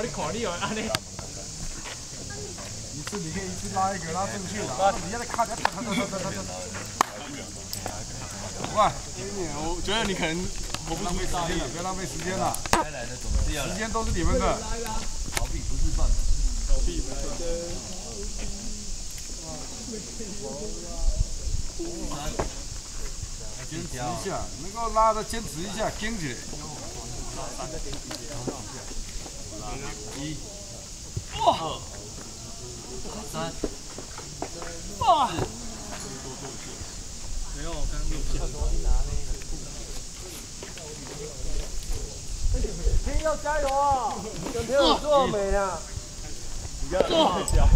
你看你哦，安尼。 一次你可以一次拉一个拉正确的，你在看，哇！ 我觉得你可能活不出时间了， 不要浪费时间了。 该来的总是要来。 时间都是你们的。 逃避不是办法。 逃避不是。 坚持一下，能够拉的坚持一下，坚起来。 2、3、4。 没有，刚刚没有片。 天要加油啊！跟朋友做美啊！ 做。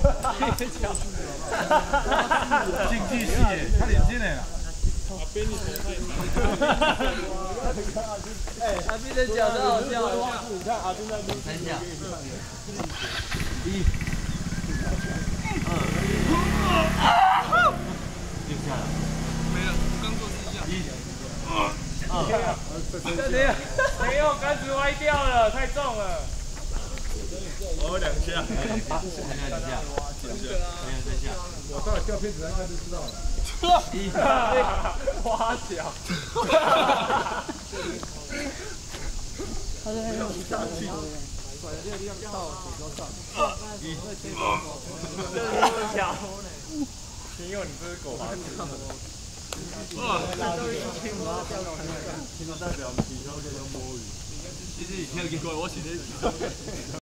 竞技系，他领先了。 阿边你太哎，阿斌的脚真好笑。 你看阿斌在录 3下。 1、 6下了。 没了，我刚做4下。 没有，杆子歪掉了，太重了。 我2下。 2下。3下。 我到底掉片子来看就知道了。 花脚。他在用一下去，甩的这个地方到手肘上。脚。 秦佑，你这是狗爬式。 代表体操界的摸鱼。 其实你跳一个， 我写的。